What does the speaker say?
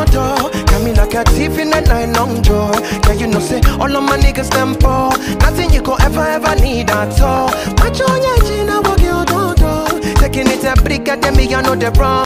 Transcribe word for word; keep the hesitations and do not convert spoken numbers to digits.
door. Got me like a thief in the night, long door. Yeah, you know, say, all of my niggas them poor. Nothing you could ever, ever need at all. My joy, yeah, Gina, what you do, do. Taking it a brick at them, me, I know the wrong.